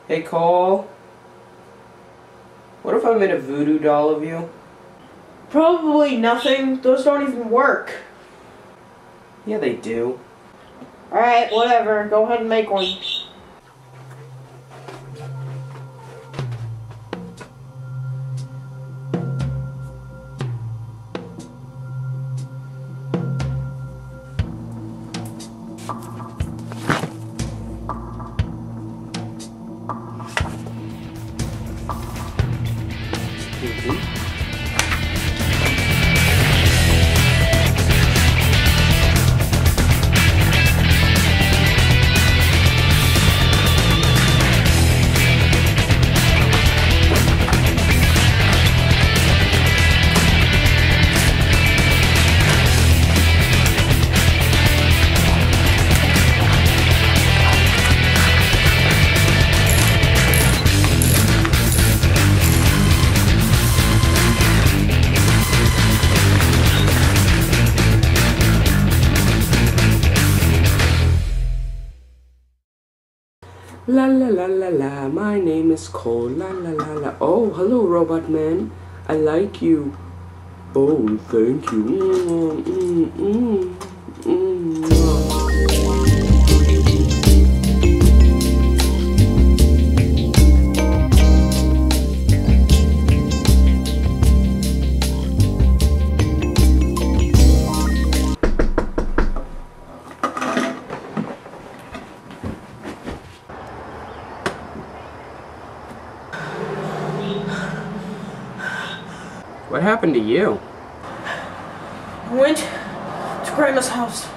Hey Cole, what if I made a voodoo doll of you? Probably nothing. Those don't even work. Yeah, they do. Alright, whatever. Go ahead and make one. La la la la la, my name is Cole, la la la la. Oh, hello robot man, I like you. Oh, thank you. What happened to you? I went to Grandma's house.